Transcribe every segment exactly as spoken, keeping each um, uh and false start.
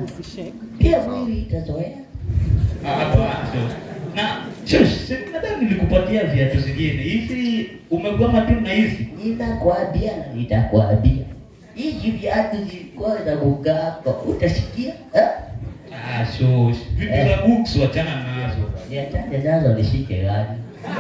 isishake. Pia mwili itazoea. Ah, hapa na shush, nadhani nilikupatia viatu zingine. Hizi umegoma tu na hizi. Nitakwambia na nitakwambia. Hizi viatu zilikuwa za kugako. Utasikia? Eh? Ah, shush. Vitu za books wachana nazo. Niachane nazo nishike gani?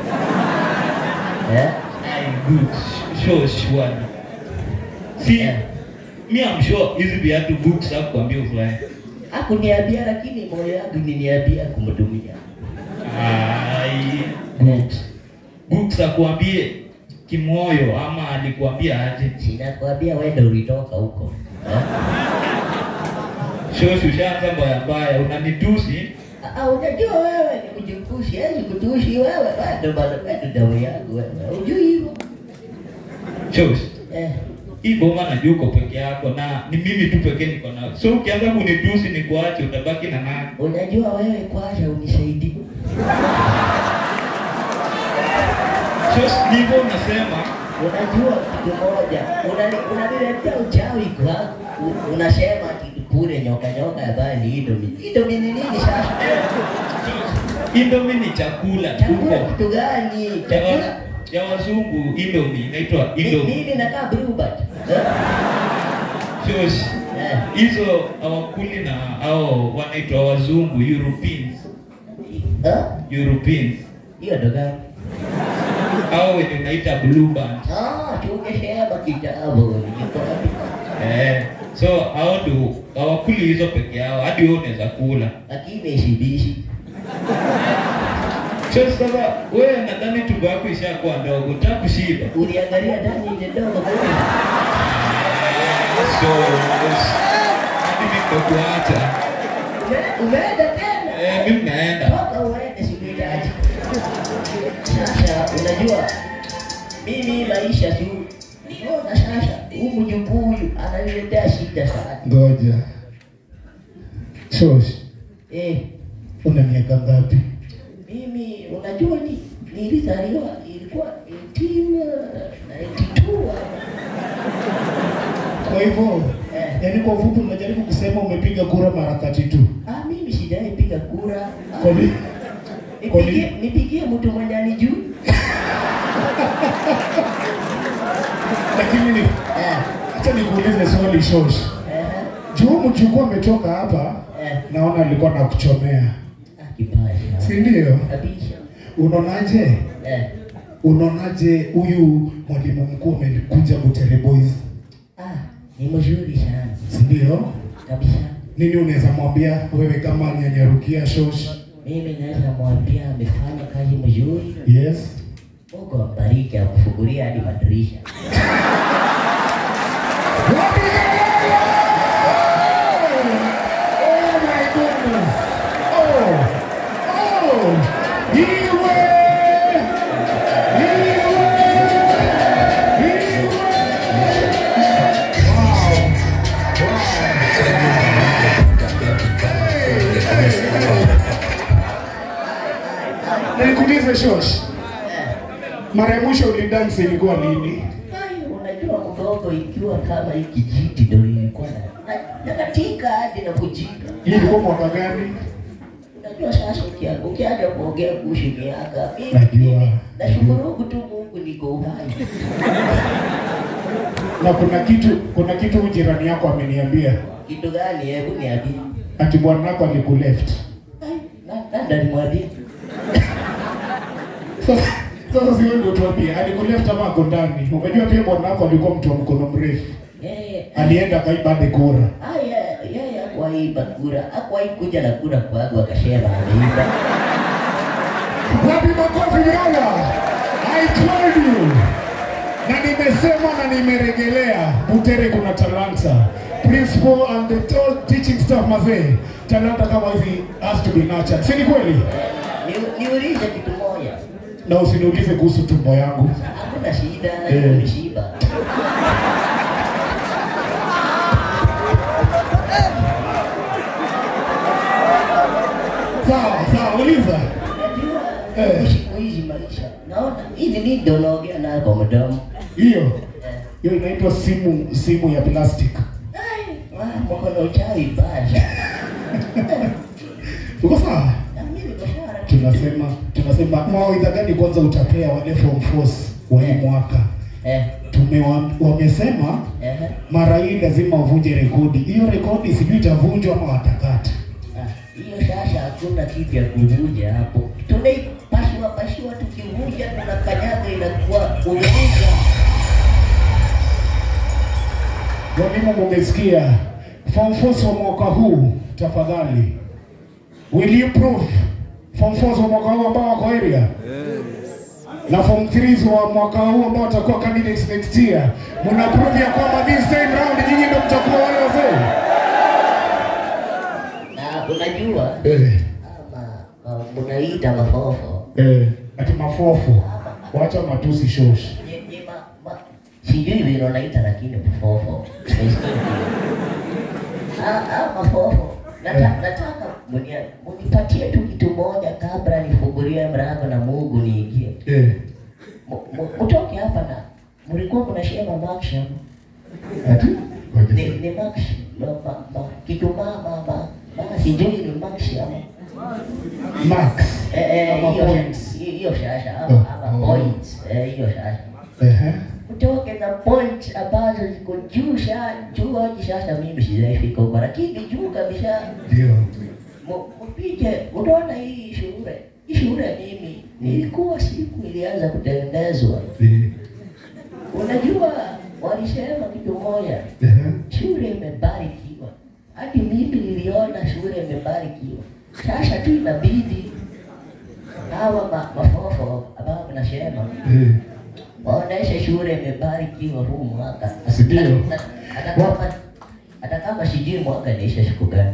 Eh? Ai books. Shush one. Si Eh. Me I'm sure hizi viatu books hakuambia ufanye. Hakuniambia lakini moyo wangu niniambia kumdumia. Ai books. Books akwambie kimoyo ama alikuambia aje? Sinakwambia wewe ndio ulitoka huko. Eh? Shush, ushaanza mbaya mbaya, unanitusi. Ah, unajua wewe ni mjikushi, yaani kutushi wewe, wewe ndio bado wewe damu yangu wewe. Unajui hivyo? Shush. Eh. Hii boma najua uko peke yako na ni mimi tu pekee niko nao. So ukianza kunitusi ni kuache utabaki na nani? Unajua wewe kwanza unisaidie. Shush, ndivyo unasema. Unajua kitu moja, unani unaniletea uchawi kwa unasema kitu kule nyoka nyoka ya bali hilo mimi. Hilo mimi nini sasa? Indomie ni chakula. Chakula kitu gani? Chakula ya wazungu Indomie inaitwa Indomie. Mimi nakaa Bluebird. Shush. Hizo hawakuli na hao wanaitwa wazungu Europeans. Eh? Europeans. Hiyo ndo gani? Hao wenye unaita Bluebird. Ah, tungesema kitabu niko wapi? Eh, so hao ndo hawakuli hizo peke yao, hadi wewe unaweza kula. Lakini isibishi. Sasa wewe nadhani tumbo yako ishakuwa ndogo, utakushiba. Uliangalia ndani ile ndogo kweli? So, hadi nitakuacha. Umeenda tena? Eh, mimi naenda. Toka uende sikuhitaji. Sasa unajua mimi maisha tu. Mbona sasa huyu mjukuu huyu ananiletea shida sana. Ngoja. Shush. Eh, Una miaka ngapi? mimi unajua ni nilizaliwa ilikuwa eighteen ninety-two. Kwa hivyo, Eh. yaani kwa ufupi unajaribu kusema umepiga kura mara thelathini na mbili. Ah, mimi sidai piga kura. Kwa nini? Kwa nini? Nipigie nipigie mtu mwenye anijui. Lakini ni Eh. acha nikuulize swali Shosh. Eh. Juu mchukua ametoka hapa, Eh. naona alikuwa anakuchomea. Ah, kibaya. Si ndio? Kabisa. Unaonaje? Eh. Unaonaje huyu mwalimu mkuu amekuja Butere Boys? Ah, ni mzuri sana. Si ndio? Kabisa. Nini unaweza mwambia wewe kama Nyanya Rukia Shosh? Mimi naweza mwambia amefanya kazi mzuri. Yes. Mungu ambariki akufungulia hadi madirisha. Oh my goodness. Oh. Oh. Iwe. Iwe. Iwe. Wow. Wow. Nikuulize Shosh. Mara ya mwisho ulidansi ilikuwa lini? Ai, unajua mdogo ikiwa kama hiki jiti ndio ilikuwa na na katika hadi na kujika. Ilikuwa mwaka gani? Unajua sasa ukianza ukianza kuongea kuhusu miaka Najua. nashukuru tu Mungu niko uhai. Na kuna kitu kuna kitu jirani yako ameniambia. Kitu gani hebu niambie? Ati bwana wako alikuleft. Ai, na ndio nimwambie. Sasa sasa si wewe ndio tuambie alikuleft ama ako ndani. Unajua pia bwana wako alikuwa mtu wa mkono mrefu. Yeye Alienda kaiba hadi kura. Aya, yeye hakuiba kura, hakuwahi kuja na kura kwangu akasema ameiba. Wapi makofi yala? I told you. Na nimesema na nimerejelea Butere kuna talanta. Principal and the total teaching staff mazee. Talanta kama hizi has to be nurtured. Si ni kweli? Ni niulize kitu moja. Na usiniulize kuhusu tumbo yangu. Hakuna shida, Eh. nimeshiba. Sawa, sawa, uliza. Unajua, Eh. siku hizi maisha. Naona hivi mimi ndio naongea nayo kwa mdomo. Hiyo. Eh. Hiyo inaitwa simu simu ya plastic. Ai, wa mkono chai baya. Uko sawa? Na mimi niko sawa. Tunasema tunasema mawaidha gani kwanza utapea wale form force wa hii mwaka? Eh. Tumewa wamesema Eh. mara hii lazima wavunje rekodi. Hiyo rekodi sijui itavunjwa ama watakata. Hiyo sasa hakuna kitu ya kuvunja hapo. Tunaipashwa pashwa tukivunja tunakanyaga inakuwa umeanza. Walimu mmesikia? Form force wa mwaka huu tafadhali. Will you prove form force wa mwaka huu ambao wako area? Yes. Na form three wa mwaka huu ambao watakuwa candidates next year. Mna prove ya kwamba this time round nyinyi ndio mtakuwa wale wazee. Na unajua? Eh. Ama munaita mafofo. Eh, ati mafofo. Wacha matusi shosh. Ni ma, ma sijui vile unaita lakini mafofo. Ah ah mafofo. Nataka nataka mwenye unipatie tu kitu moja kabla nifungulie mlango na Mungu niingie. Eh. Mtoke hapa na mlikuwa mnashema maksha. Ati? Ni ni maksha. Mama kitu mama mama. Mama sijui ni maksha ama Max. Eh eh ama hiyo points. hiyo shasha ama ama points. Eh hiyo shasha. Eh. Kutoke na point ambazo ziko juu sana, juu hadi sasa mimi sijafika huko, lakini juu kabisa. Ndio. Mpige, unaona hii shule, hii shule mimi nilikuwa siku ilianza kutengenezwa. Unajua walisema kitu moja, shule imebarikiwa. Hadi mimi niliona shule imebarikiwa. Sasa tu inabidi hawa mafofo ambao mnasema waoneshe shule imebarikiwa huu mwaka. Ndio. Hata kama sijui mwaka inaisha siku gani.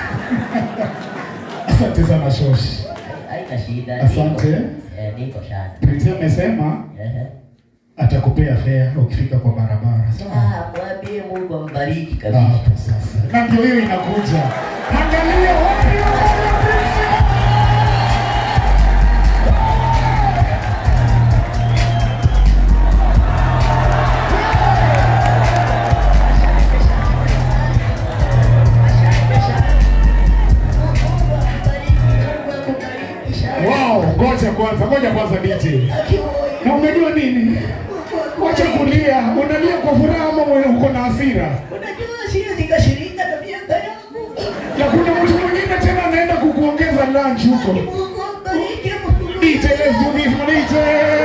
Asante sana shosh. Haina shida. Asante. Eh, niko sana. Prince amesema atakupea fare ukifika kwa barabara. Ah, mwambie Mungu ambariki kabisa. Hapo sasa. Na ndio hiyo inakuja. Angalia wapi wale Prince. Wow, ngoja kwanza, ngoja kwanza D J. Na umejua nini? Wacha kulia, unalia kwa furaha ama uko na hasira? Unajua sio nikashirika na miaka yangu. Na kuna mtu mwingine tena anaenda kukuongeza lunch huko. D J, let's do this, D J.